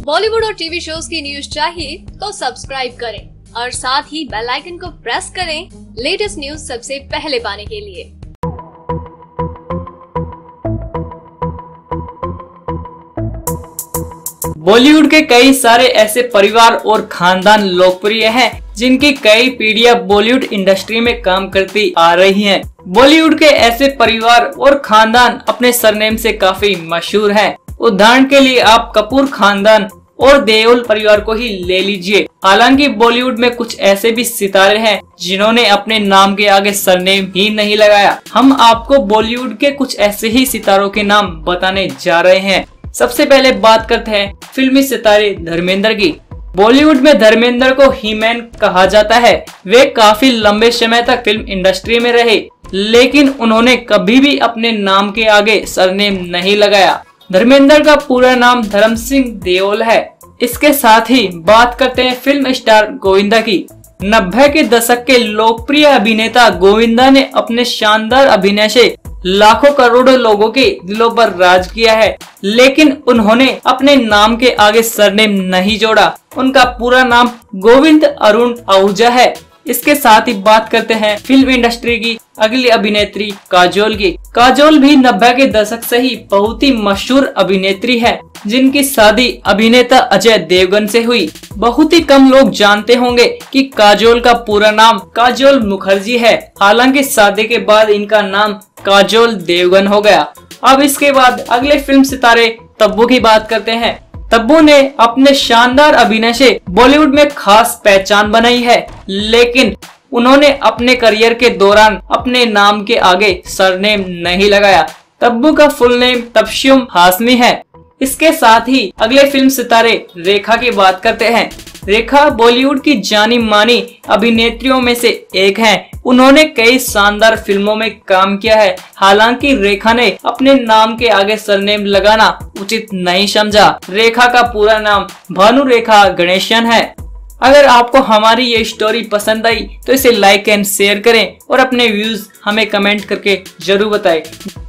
बॉलीवुड और TV shows की news चाहिए तो सब्सक्राइब करें और साथ ही बेल आइकन को प्रेस करें लेटेस्ट न्यूज सबसे पहले पाने के लिए। बॉलीवुड के कई सारे ऐसे परिवार और खानदान लोकप्रिय हैं जिनकी कई पीढ़ियां बॉलीवुड इंडस्ट्री में काम करती आ रही हैं। बॉलीवुड के ऐसे परिवार और खानदान अपने सरनेम से काफी मशहूर हैं। उदाहरण के लिए आप कपूर खानदान और देओल परिवार को ही ले लीजिए। हालांकि बॉलीवुड में कुछ ऐसे भी सितारे हैं जिन्होंने अपने नाम के आगे सरनेम ही नहीं लगाया। हम आपको बॉलीवुड के कुछ ऐसे ही सितारों के नाम बताने जा रहे हैं। सबसे पहले बात करते हैं फिल्मी सितारे धर्मेंद्र की। बॉलीवुड में धर्मेंद्र को ही-मैन कहा जाता है। वे काफी लंबे समय तक फिल्म इंडस्ट्री में रहे, लेकिन उन्होंने कभी भी अपने नाम के आगे सरनेम नहीं लगाया। धर्मेंद्र का पूरा नाम धर्म सिंह देओल है। इसके साथ ही बात करते हैं फिल्म स्टार गोविंदा की। 90 के दशक के लोकप्रिय अभिनेता गोविंदा ने अपने शानदार अभिनय से लाखों करोड़ों लोगों के दिलों पर राज किया है, लेकिन उन्होंने अपने नाम के आगे सरनेम नहीं जोड़ा। उनका पूरा नाम गोविंद अरुण आहूजा है। इसके साथ ही बात करते हैं फिल्म इंडस्ट्री की अगली अभिनेत्री काजोल की। काजोल भी 90 के दशक से ही बहुत ही मशहूर अभिनेत्री है, जिनकी शादी अभिनेता अजय देवगन से हुई। बहुत ही कम लोग जानते होंगे कि काजोल का पूरा नाम काजोल मुखर्जी है। हालांकि शादी के बाद इनका नाम काजोल देवगन हो गया। अब इसके बाद अगले फिल्म सितारे तब्बू की बात करते हैं। तब्बू ने अपने शानदार अभिनय से बॉलीवुड में खास पहचान बनाई है, लेकिन उन्होंने अपने करियर के दौरान अपने नाम के आगे सरनेम नहीं लगाया। तब्बू का फुल नेम तबस्सुम हाशमी है। इसके साथ ही अगले फिल्म सितारे रेखा की बात करते हैं। रेखा बॉलीवुड की जानी मानी अभिनेत्रियों में से एक हैं। उन्होंने कई शानदार फिल्मों में काम किया है। हालांकि रेखा ने अपने नाम के आगे सरनेम लगाना उचित नहीं समझा। रेखा का पूरा नाम भानु रेखा गणेशन है। अगर आपको हमारी ये स्टोरी पसंद आई तो इसे लाइक एंड शेयर करें और अपने व्यूज हमें कमेंट करके जरूर बताएं।